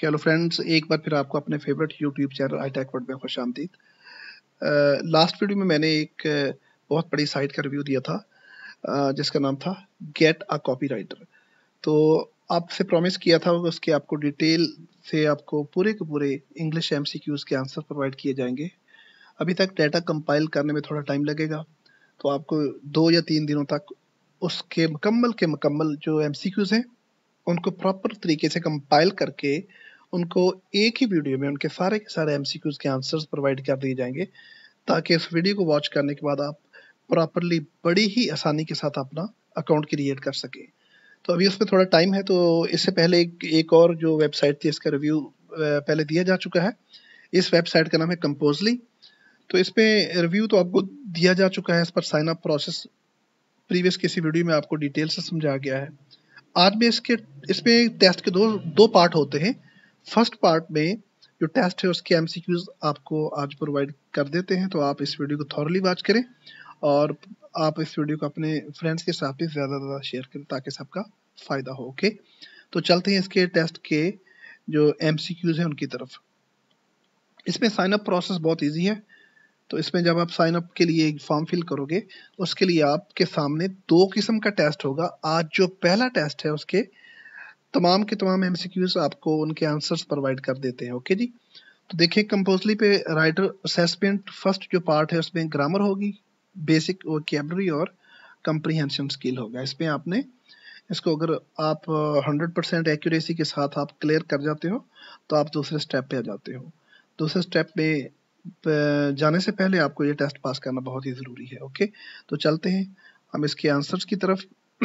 Hello friends, एक बार फिर आपको अपने favourite YouTube channel I tech world में खुश आमदीद। लास्ट वीडियो में मैंने एक बहुत बड़ी साइट का रिव्यू दिया था जिसका नाम था गेट अ कॉपीराइटर। तो आपसे प्रॉमिस किया था कि उसके आपको डिटेल से आपको पूरे के पूरे इंग्लिश एमसीक्यूज के आंसर प्रोवाइड किए जाएंगे। अभी तक डाटा कंपाइल करने में थोड़ा टाइम लगेगा, तो आपको 2 या 3 दिनों तक उसके मुकम्मल जो एमसीक्यूज हैं उनको प्रॉपर तरीके से कंपाइल करके उनको एक ही वीडियो में उनके सारे के सारे एमसीक्यूज के आंसर्स प्रोवाइड कर दिए जाएंगे, ताकि इस वीडियो को वॉच करने के बाद आप प्रॉपरली बड़ी ही आसानी के साथ अपना अकाउंट क्रिएट कर सकें। तो अभी उसमें थोड़ा टाइम है, तो इससे पहले एक और जो वेबसाइट थी इसका रिव्यू पहले दिया जा चुका है। इस वेबसाइट का नाम है कंपोजली। तो इसमें रिव्यू तो आपको दिया जा चुका है, इस पर साइन अप प्रोसेस प्रीवियस किसी वीडियो में आपको डिटेल से समझाया गया है। आज में इसमें टेस्ट के दो पार्ट होते हैं। फर्स्ट पार्ट में जो टेस्ट है उसके एमसीक्यूज आपको आज प्रोवाइड कर देते हैं, तो आप इस वीडियो को थॉरली वॉच करें और आप इस वीडियो को अपने फ्रेंड्स के साथ भी ज़्यादा से ज़्यादा शेयर करें ताकि सबका फ़ायदा हो। ओके, तो चलते हैं इसके टेस्ट के जो एमसीक्यूज हैं उनकी तरफ। इसमें साइन अप प्रोसेस बहुत ईजी है। तो इसमें जब आप साइन अप के लिए एक फॉर्म फिल करोगे, उसके लिए आपके सामने 2 किस्म का टेस्ट होगा। आज जो पहला टेस्ट है उसके तमाम के तमाम एमसीक्यूज आपको उनके आंसर्स प्रोवाइड कर देते हैं। ओके जी, तो देखिए कंपोजली पे राइटर असेसमेंट फर्स्ट जो पार्ट है उसमें ग्रामर होगी, बेसिक वोकैबुलरी और कंप्रीहेंशन स्किल होगा। इसमें आपने इसको अगर आप 100% एक्यूरेसी के साथ आप क्लियर कर जाते हो तो आप दूसरे स्टेप पे आ जाते हो। दूसरे स्टेप में जाने से पहले आपको ये टेस्ट पास करना बहुत ही ज़रूरी है। ओके, तो चलते हैं हम इसके आंसर्स की तरफ।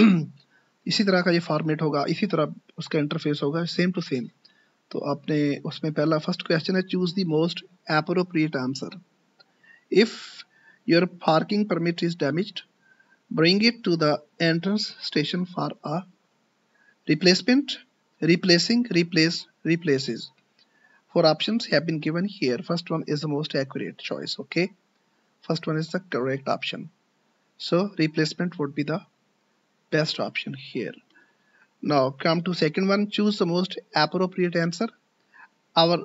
इसी तरह का ये फॉर्मेट होगा, इसी तरह उसका इंटरफेस होगा, सेम टू सेम। तो आपने उसमें पहला फर्स्ट क्वेश्चन है, choose the most appropriate answer. If your parking permit is damaged, bring it to the entrance station for a replacement. Replacing, replace, replaces. 4 options have been given here. First one is the most accurate choice. Okay, first one is the correct option, so replacement would be the best option here. Now come to second one, choose the most appropriate answer. Our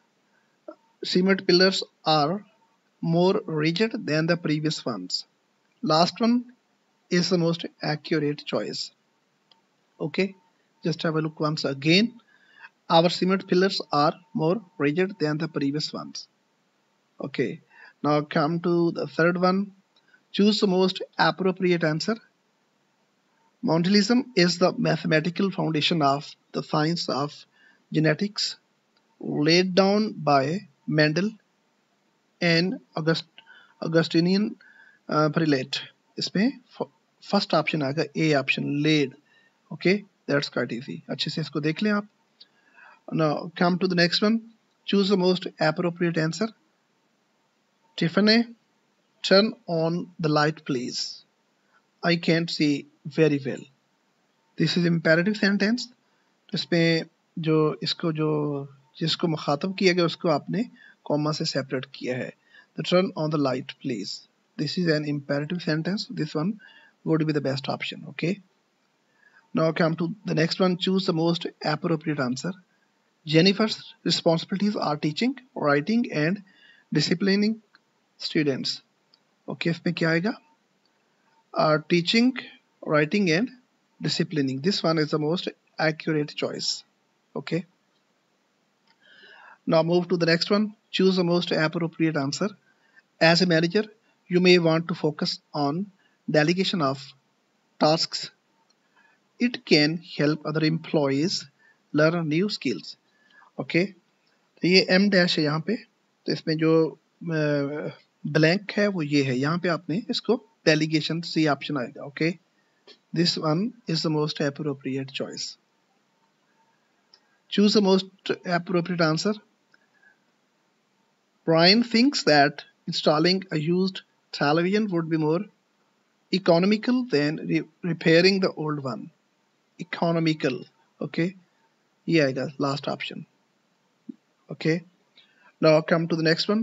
cement pillars are more rigid than the previous ones. Last one is the most accurate choice. Okay, just have a look once again. Our cement pillars are more rigid than the previous ones. Okay, now come to the third one. Choose the most appropriate answer. Montilism is the mathematical foundation of the science of genetics laid down by Mendel and Augustinian prelate. इसमें first option आएगा A option, led. Okay, that's quite easy. अच्छे से इसको देख लें आप। Now come to the next one. Choose the most appropriate answer. Tiffany, turn on the light please. I can't see very well. This is imperative sentence. इसमें जो जिसको मुखातब किया गया उसको आपने कॉमा से सेपरेट किया है। The turn on the light please. This is an imperative sentence. This one would be the best option. Okay. Now come to the next one. Choose the most appropriate answer. Jennifer's responsibilities are teaching, writing and disciplining students. Okay, इसमें क्या आएगा? Teaching, writing and disciplining. This one is the most accurate choice. Okay. Now move to the next one. Choose the most appropriate answer. As a manager, you may want to focus on delegation of tasks. It can help other employees learn new skills. Okay, तो ये M dash है यहाँ पे, तो इसमें जो blank है वो ये है, यहाँ पे आपने इसको डेलीगेशन सी ऑप्शन आएगा। Okay, this one is the most appropriate choice. Choose the most appropriate answer. Brian thinks that installing a used television would be more economical than repairing the old one. Economical. Okay, ये आएगा last option. Okay, now come to the next one.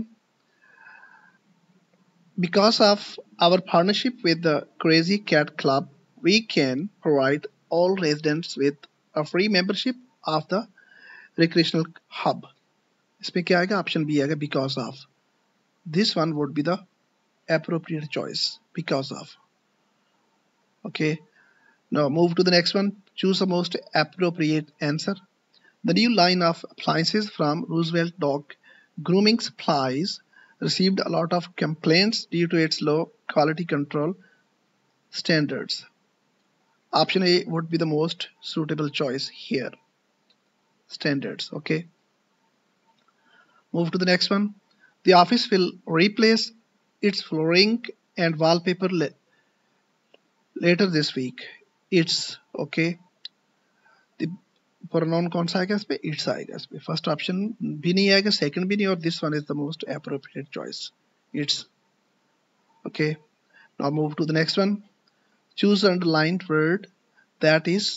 Because of our partnership with the Crazy Cat Club, we can provide all residents with a free membership of the recreational hub, इसमें क्या आएगा? Option B आएगा because of. This one would be the appropriate choice, because of. Okay, now move to the next one. Choose the most appropriate answer. The new line of appliances from Roosevelt Dog Grooming Supplies received a lot of complaints due to its low quality control standards. Option A would be the most suitable choice here. Standards. Okay, move to the next one. The office will replace its flooring and wallpaper later this week. It's okay. The pronoun कौन सा आएगा इस पे? It's आएगा इस पे. First option भी नहीं आएगा, सेकंड भी नहीं, और this one is the most appropriate choice. It's okay. Now move to the next one. Choose the underlined word that is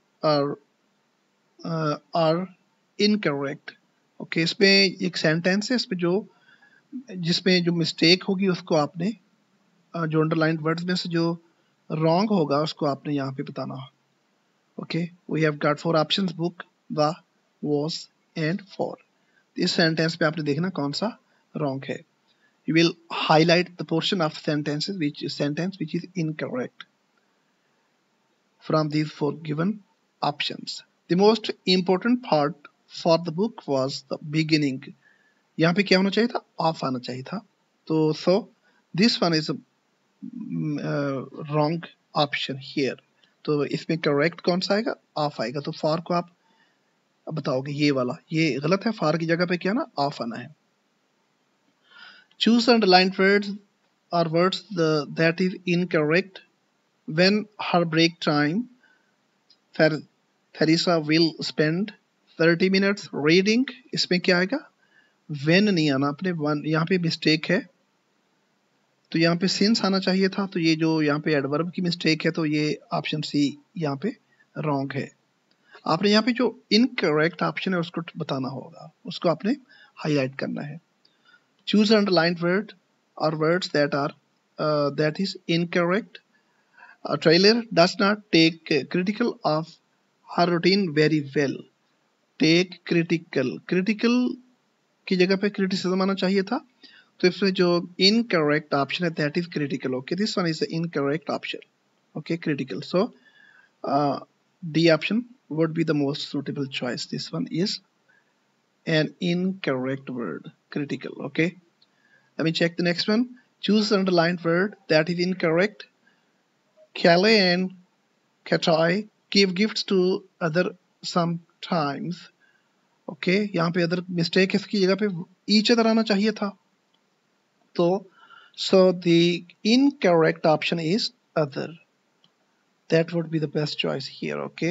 are incorrect. Okay, इसमें एक सेंटेंस है, इसमें जिसमें जो मिस्टेक होगी उसको आपने जो अंडरलाइंड वर्ड्स में से जो रॉन्ग होगा उसको आपने यहाँ पे बताना. Okay, we have got 4 options: book, the, was and for. इस सेंटेंस पे आपने देखना कौन सा रॉन्ग है. You will highlight the portion of sentences which is incorrect from these 4 given options. The most important part for the book was the beginning. यहाँ पे क्या होना चाहिए था? Off आना चाहिए था. तो so this one is a wrong option here. तो इसमें करेक्ट कौन सा आएगा? ऑफ आएगा. तो फॉर को आप बताओगे ये वाला, ये गलत है. फॉर की जगह पे क्या ना, ऑफ आना है. Choose underlined words or words that is incorrect. When her break time Theresa will spend 30 minutes reading. इसमें क्या आएगा? व्हेन नहीं आना. अपने यहाँ पे मिस्टेक है, तो यहाँ पे सिंस आना चाहिए था. तो ये जो यहाँ पे एडवर्ब की मिस्टेक है, तो ये ऑप्शन सी यहाँ पे रॉन्ग है. आपने यहाँ पे जो इनकरेक्ट ऑप्शन है उसको बताना होगा, उसको आपने हाईलाइट करना है. Choose underlined word or words that is incorrect. Trailer does not take critical of her routine very well. Take critical की जगह पे क्रिटिसिज्म आना चाहिए था. तो इसमें जो इनकरेक्ट ऑप्शन है that is critical. Okay, this one is the incorrect option. Okay, critical. So D option would be the most suitable choice. This one is an incorrect word, critical. Okay, let me check the next one. Choose the underlined word that is incorrect. Calais and Katai give gifts to other sometimes. Okay, यहाँ पे other mistake इसकी जगह पे each other आना चाहिए था. तो so the incorrect option is other. That would be the best choice here. Okay.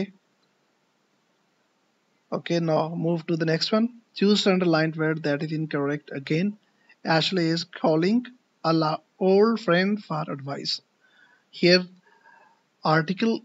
Okay, now move to the next one. Choose the underlined word that is incorrect again. Ashley is calling a old friend for advice. Here, article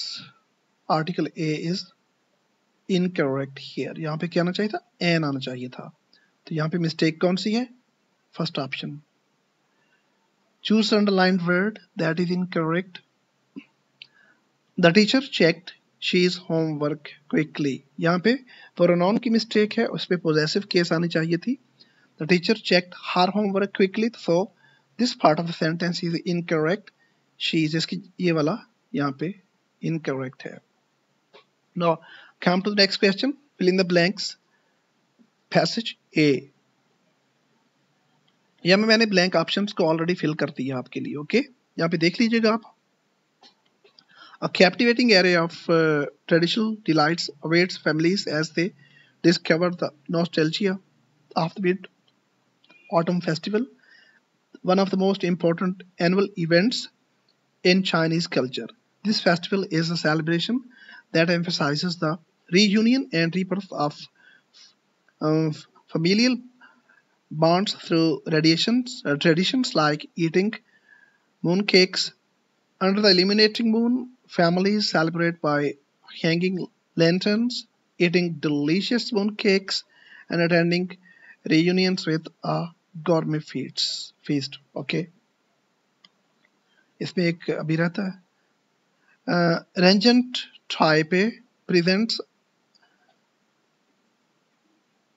A is incorrect here. यहाँ पे क्या आना चाहिए था? An आना चाहिए था. तो यहाँ पे mistake कौन सी है? First option. Choose the underlined word that is incorrect. The teacher checked she's homework quickly. यहाँ पे pronoun की mistake है, उस पे possessive case आनी चाहिए थी. The teacher checked her homework quickly. So this part of the sentence is incorrect. She is इसकी ये वाला यहाँ पे incorrect है. Now come to the next question. Fill in the blanks. Passage A. यहाँ में मैंने blank options को already fill कर दिया आपके लिए. Okay, यहाँ पे देख लीजिएगा आप. A captivating array of traditional delights awaits families as they discover the nostalgia of the Mid-Autumn Festival, one of the most important annual events in Chinese culture. This festival is a celebration that emphasizes the reunion and rebirth of familial bonds through traditions like eating mooncakes under the illuminating moon. Families celebrate by hanging lanterns, eating delicious mooncakes, and attending reunions with a gourmet feast. Okay. इसमें एक अभी रहता है. Regent Taipei presents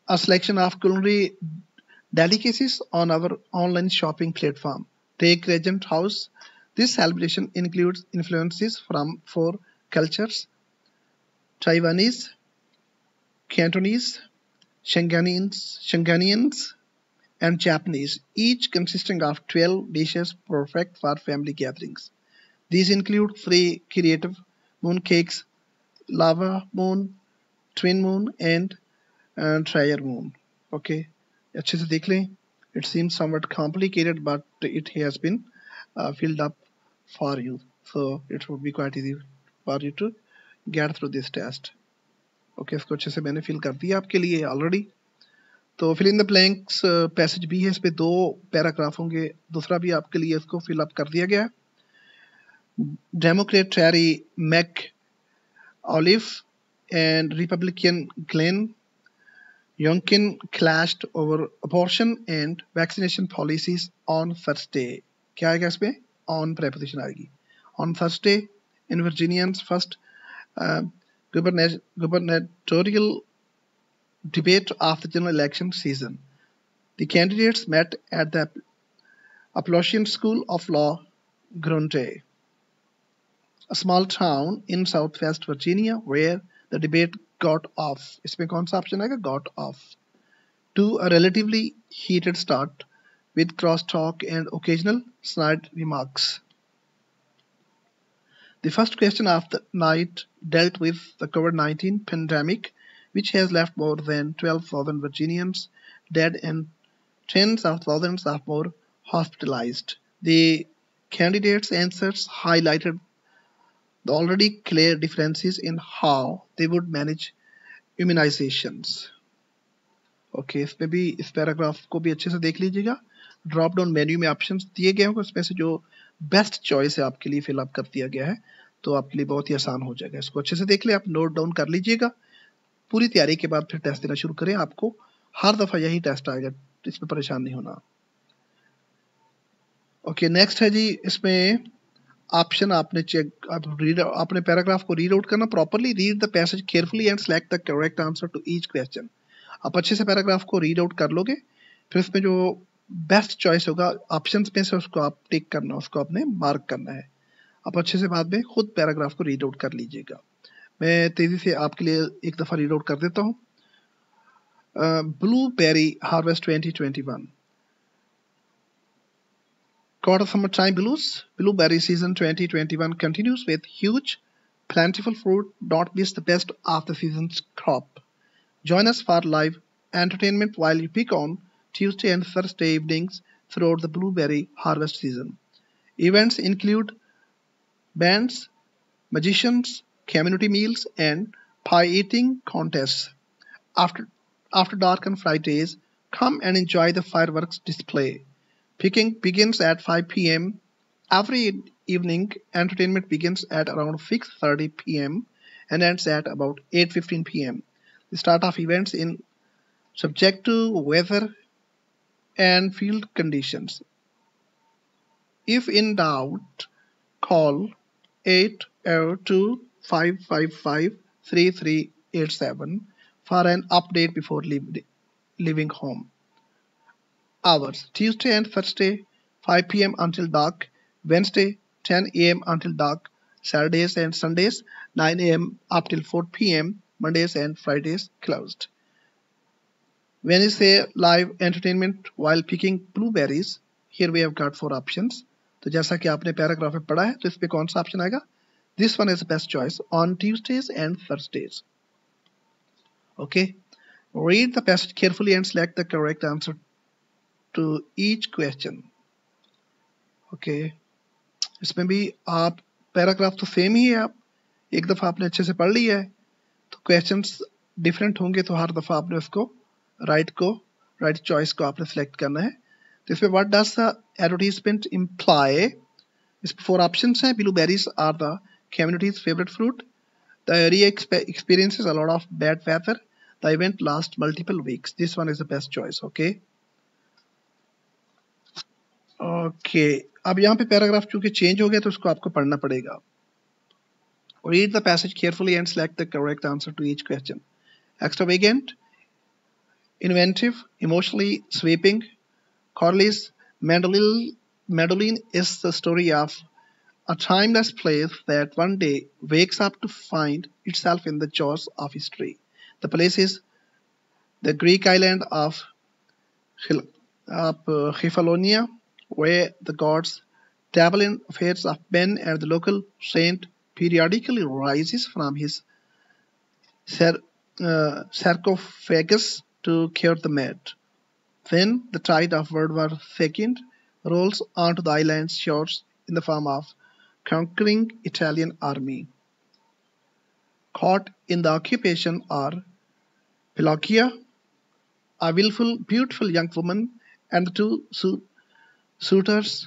a selection of culinary delicacies on our online shopping platform. Take Regent House. This celebration includes influences from four cultures: Taiwanese, Cantonese, Shanghainians, and Japanese, each consisting of 12 dishes perfect for family gatherings. These include three creative moon cakes: lava moon, twin moon, and trier moon. Okay, अच्छे से देख लें. It seems somewhat complicated, but it has been filled up for you, so it would be quite easy for you to get through this test. Okay, इसको अच्छे से मैंने fill कर दिया आपके लिए already. तो fill in the blanks passage भी है, इस पे 2 पैराग्राफ होंगे, दूसरा भी आपके लिए इसको fill up कर दिया गया है. Democrat Terry McAuliffe and Republican Glenn Youngkin clashed over abortion and vaccination policies on Thursday. क्या आएगा इसमें? On preposition आएगी. On Thursday, in Virginia's first gubernatorial debate of the general election season, the candidates met at the Appalachian School of Law, Grunte, a small town in southwest Virginia where the debate got off. इसमें कौन सा option आएगा? Got off to a relatively heated start with crosstalk and occasional snide remarks. The first question of the night dealt with the COVID-19 pandemic, which has left more than 12,000 Virginians dead and tens of thousands of more hospitalized. The candidates' answers highlighted the already clear differences in how they would manage immunizations. Okay, इसमें भी इस paragraph को भी अच्छे से देख लीजिएगा. Drop down menu में ऑप्शंस दिए गए होंगे, उसमें से जो बेस्ट चॉइस है आपके लिए फिल अप कर दिया गया है, तो आपके लिए बहुत ही आसान हो जाएगा. इसको अच्छे से देख ले, आप नोट डाउन कर लीजिएगा. पूरी तैयारी के बाद फिर टेस्ट देना शुरू करें. आपको हर दफा यही टेस्ट आएगा, इसमें परेशान नहीं होना. ओके, नेक्स्ट है जी, इसमें ऑप्शन आपने चेक, आपने पैराग्राफ को रीड आउट करना. Properly read the passage carefully and select the correct answer to each question. आप अच्छे से पैराग्राफ को रीड आउट कर लोगे, फिर उसमें जो बेस्ट चॉइस होगा ऑप्शंस में से उसको आप टिक करना, उसको आपने मार्क करना है. आप अच्छे से बाद में खुद पैराग्राफ को रीड आउट कर लीजिएगा. मैं तेजी से आपके लिए एक दफा रीड आउट कर देता हूँ. Blueberry harvest 2021. Quarter summertime blues. Blueberry season 2021 continues with huge, plentiful fruit. Don't miss the best of the season's crop. Join us for live entertainment while you pick on Tuesday and Thursday evenings throughout the blueberry harvest season. Events include bands, magicians, community meals, and pie eating contests. After dark on Fridays, come and enjoy the fireworks display. Picking begins at 5 p.m. Every evening, entertainment begins at around 6:30 p.m. and ends at about 8:15 p.m. The start of events is subject to weather and field conditions. If in doubt, call 802-555-3387 for an update before leaving home. Hours: Tuesday and Thursday 5 p.m. until dark, Wednesday 10 a.m. until dark, Saturdays and Sundays 9 a.m. up till 4 p.m., Mondays and Fridays closed. When you say live entertainment while picking blueberries, here we have got 4 options. तो जैसा कि आपने paragraph में पढ़ा है, तो इस पे कौन सा ऑप्शन आएगा? This one is the best choice on Tuesdays and Thursdays. Okay, read the passage carefully and select the correct answer to each question. Okay, इसमें भी आप पैराग्राफ तो सेम ही है, आप एक दफा आपने अच्छे से पढ़ लिया है, तो क्वेश्चंस डिफरेंट होंगे, तो हर दफा आपने उसको राइट चॉइस को आपने सेलेक्ट करना है. तो इसमें what does the advertisement imply? इसमें 4 ऑप्शंस हैं. Blueberries are the community's favorite fruit. The area experiences a lot of bad weather. The event lasts multiple weeks. This one is the best choice. Okay. अब यहाँ पे paragraph चूंकि change हो गया, तो उसको आपको पढ़ना पड़ेगा. Read the passage carefully and select the correct answer to each question. Extravagant inventive, emotionally sweeping. Corley's Mandolin is the story of a timeless place that one day wakes up to find itself in the jaws of history. The place is the Greek island of Kefalonia, where the gods dabble in affairs of men and the local saint periodically rises from his sar- sarcophagus to cure the mad. Then the tide of World War II rolls onto the island's shores in the form of conquering Italian army. Caught in the occupation are Pelagia, a willful, beautiful young woman, and the two suitors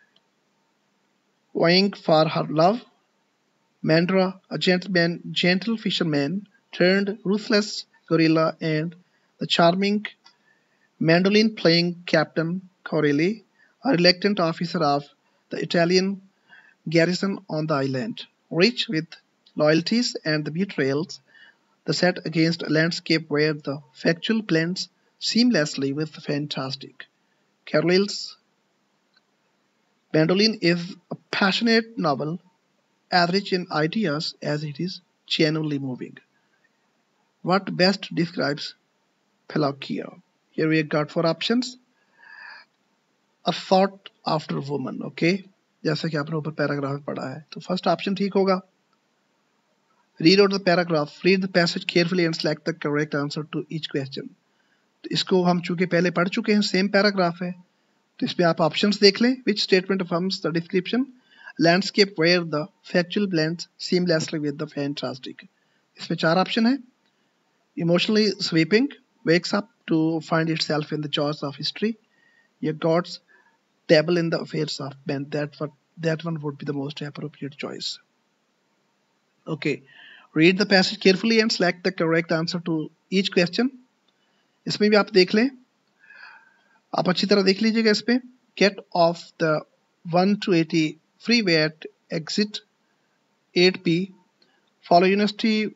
vying for her love. Mandra, a gentle fisherman turned ruthless gorilla, and the charming mandolin playing Captain Corelli, a reluctant officer of the Italian garrison on the island. Rich with loyalties and the betrayals, the set against a landscape where the factual blends seamlessly with the fantastic. Carlyle's Mandolin is a passionate novel, as rich in ideas as it is genuinely moving. What best describes Pelagia? Here we got four options. A thought after woman, okay? जैसे कि आपने ऊपर paragraph में पढ़ा है तो first option ठीक होगा. Read out the paragraph, read the passage carefully and select the correct answer to each question. तो इसको हम चूंकि पहले पढ़ चुके हैं, सेम पैराग्राफ है, तो इसमें आप ऑप्शंस देख लें. Which statement affirms the description? Landscape where the factual blends seamlessly with the fantastic. इसमें चार ऑप्शन है. Emotionally sweeping, wakes up to find itself in the jaws of history. Your gods dabble in the affairs of men. That one would be the most appropriate choice. Okay. Read the passage carefully and select the correct answer to each question. इसमें भी आप देख लें, आप अच्छी तरह देख लीजिएगा. इस पे get off the 1 to 80 freeway at exit 8B. Follow university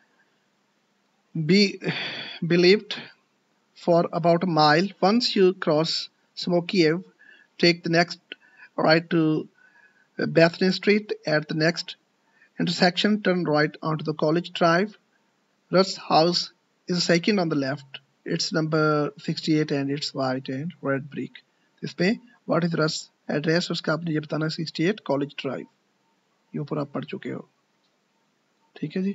be believed for about a mile. Once you cross Smoky Ave, take the next right to Bethany Street. At the next intersection, turn right onto the College Drive. Russ House is second on the left. It's number 68 and it's white and red brick. इसमें what is Russ address उसका आपने ये बताना 68 College Drive. ये ऊपर आप पढ़ चुके हो. ठीक है जी.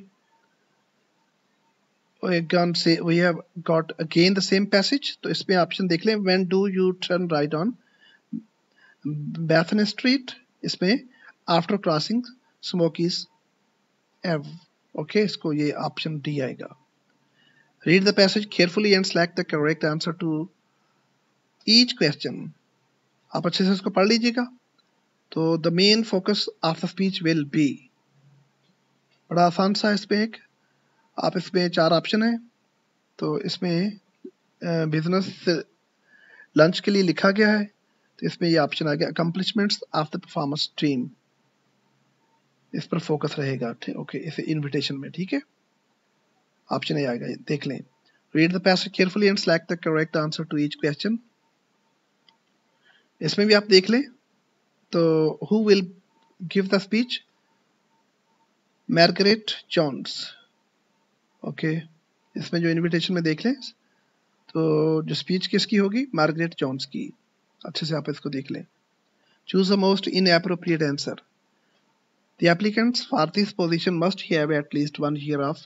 Again, say we have got again the same passage. तो इसमें ऑप्शन देख लें. When do you turn right on Bethany Street? इसमें after crossing Smokies Ave. Okay, इसको ये ऑप्शन डी आएगा. Read the passage carefully and select the correct answer to each question. आप अच्छे से इसको पढ़ लीजिएगा. तो the main focus of the speech will be, बड़ा आसान सा इसमें एक, आप इसमें चार ऑप्शन है. तो इसमें बिजनेस लंच के लिए लिखा गया है, तो इसमें ये ऑप्शन आ गया accomplishments of the performance team. इस पर फोकस रहेगा. ओके, इसे इनविटेशन में. ठीक है, ऑप्शन ए आएगा, देख लें. Read the passage carefully and select the correct answer to each question. इसमें भी आप देख लें. तो who will give the speech? Margaret Johns. Okay, इसमें जो इनविटेशन में देख लें, तो जो स्पीच किसकी होगी? मार्गरेट जॉन्स की. अच्छे से आप इसको देख लें. Choose the most inappropriate answer. The applicants for this position must have at least 1 year of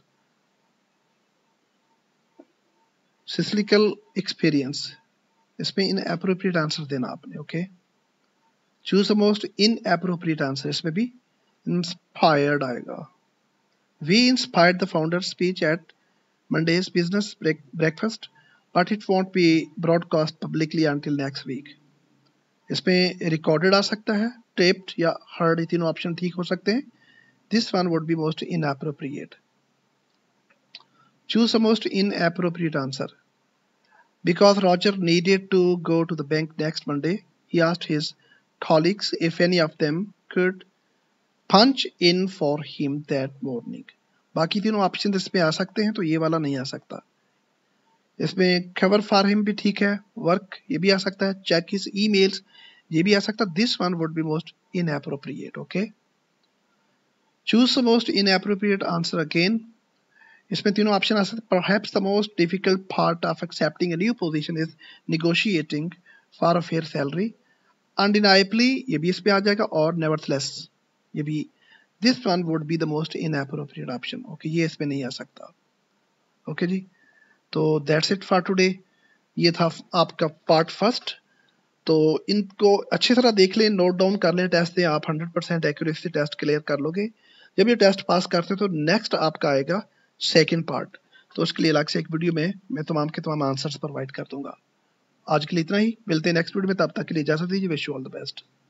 cyclical experience. इसमें inappropriate answer देना आपने. Okay, choose the most inappropriate answer. इसमें भी inspired आएगा. We inspired the founder's speech at Monday's business breakfast, but it won't be broadcast publicly until next week. इसमें recorded आ सकता है, टेप्ड या हर्ड, ये तीनों ऑप्शन ठीक हो सकते हैं. This one would be most inappropriate. Choose the most inappropriate answer. Because Roger needed to go to the bank next Monday, he asked his colleagues if any of them could punch in for him that morning. बाकी तीनों option इसमें आ सकते हैं, तो ये वाला नहीं आ सकता. इसमें खबर फॉर हिम भी ठीक है, वर्क ये भी आ सकता है, चेक हिज ईमेल्स ये भी आ सकता है। This one would be most inappropriate. Okay, choose the most inappropriate answer again. इसमें तीनों ऑप्शन आ सकते हैं। Perhaps the most difficult part of accepting a new position is negotiating for a fair salary. Undeniably ये भी इस पे आ जाएगा, और नेवरथलेस ये भी। This one would be the most inappropriate option. Okay, ये इसमें नहीं आ सकता। ओके जी, तो दैट्स इट फॉर टुडे। ये था आपका पार्ट फर्स्ट। तो इनको अच्छी तरह देख लें, नोट डाउन कर लें, टेस्ट दें। आप 100% एक्यूरेसी टेस्ट क्लियर कर लोगे। जब ये टेस्ट पास करते हैं तो नेक्स्ट आपका आएगा सेकंड पार्ट। तो उसके लिए अलग से एक वीडियो में मैं तमाम के तमाम आंसर्स प्रोवाइड कर दूंगा। आज के लिए इतना ही, मिलते हैं नेक्स्ट वीडियो में। तब तक के लिए इजाजत दीजिए। Wish you all the best.